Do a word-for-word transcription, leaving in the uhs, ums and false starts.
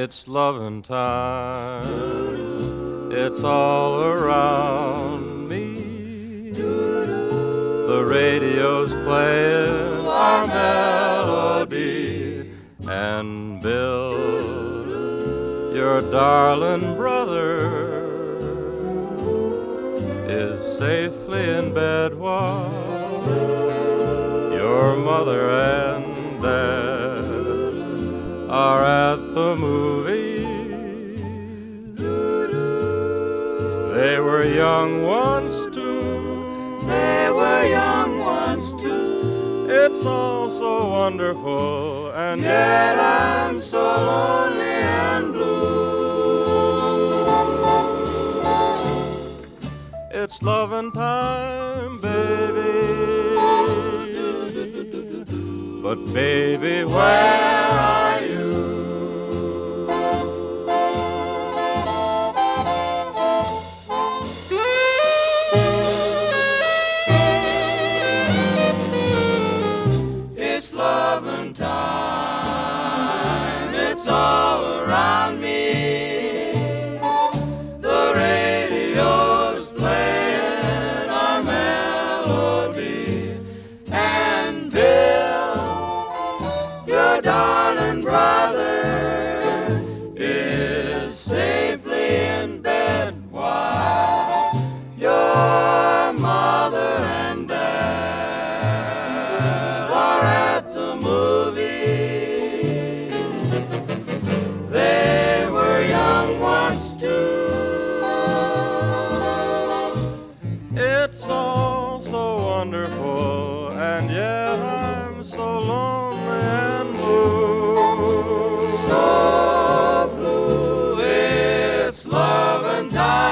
It's lovin' time, it's all around me. The radio's playing our melody, and Bill, your darling brother, is safely in bed while your mother and dad are at the movies. They were young once too. They were young once too. It's all so wonderful, and yet I'm so lonely and blue. It's lovin' time, baby. But baby, where are you? It's lovin' time, it's all around me. The radio's playing our melody, and Bill, your darling brother, is safely in bed while your mother and dad are at the movies. They were young once too. It's all so wonderful, and yet I'm so lonely and blue. So blue, it's lovin' time.